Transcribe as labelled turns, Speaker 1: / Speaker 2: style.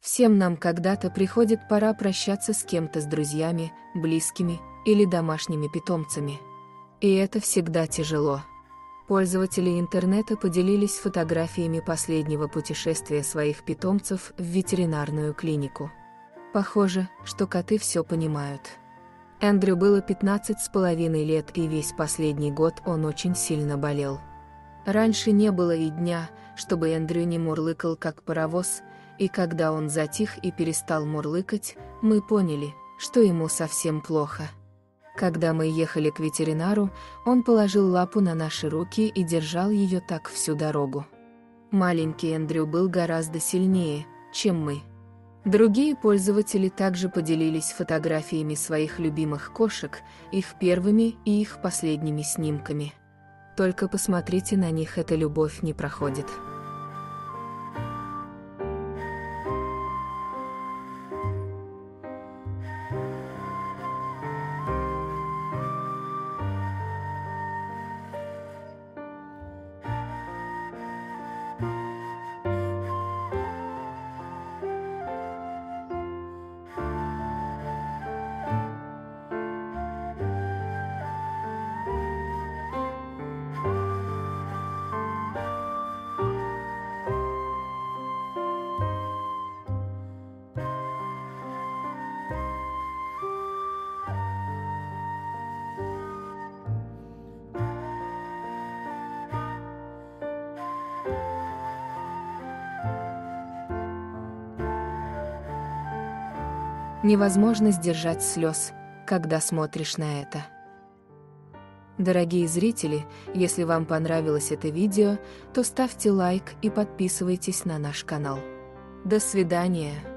Speaker 1: Всем нам когда-то приходит пора прощаться с кем-то, с друзьями, близкими или домашними питомцами. И это всегда тяжело. Пользователи интернета поделились фотографиями последнего путешествия своих питомцев в ветеринарную клинику. Похоже, что коты все понимают. Эндрю было 15,5 лет, и весь последний год он очень сильно болел. Раньше не было и дня, чтобы Эндрю не мурлыкал как паровоз, и когда он затих и перестал мурлыкать, мы поняли, что ему совсем плохо. Когда мы ехали к ветеринару, он положил лапу на наши руки и держал ее так всю дорогу. Маленький Эндрю был гораздо сильнее, чем мы. Другие пользователи также поделились фотографиями своих любимых кошек, их первыми и их последними снимками. Только посмотрите на них, эта любовь не проходит. Невозможно сдержать слез, когда смотришь на это. Дорогие зрители, если вам понравилось это видео, то ставьте лайк и подписывайтесь на наш канал. До свидания!